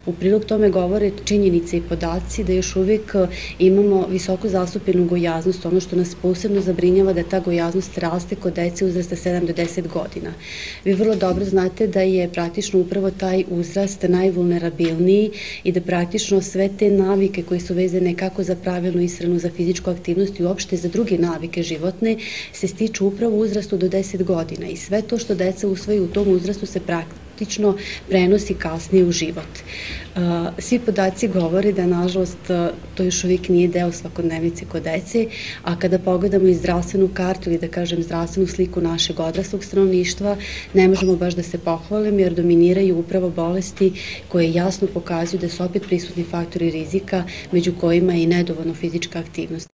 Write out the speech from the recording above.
U prilog tome govore činjenice i podaci da još uvijek imamo visoko zastupljenu gojaznost. Ono što nas posebno zabrinjava da ta gojaznost raste kod dece uzrasta 7 do 10 godina. Vi vrlo dobro znate da je praktično upravo taj uzrast najvulnerabilniji i da praktično sve te navike koje su vezane kako za pravilnu ishranu, za fizičku aktivnost i uopšte za druge navike životne se stiču upravo u uzrastu do 10 godina i sve to što deca usvoje u tom uzrastu se praktično prenosi kasnije u život. Svi podaci govore da, nažalost, to još uvijek nije deo svakodnevnice kod dece, a kada pogledamo i zdravstvenu kartu ili da kažem zdravstvenu sliku našeg odraslog stanovništva, ne možemo baš da se pohvalimo jer dominiraju upravo bolesti koje jasno pokazuju da su opet prisutni faktori rizika, među kojima je i nedovoljno fizička aktivnost.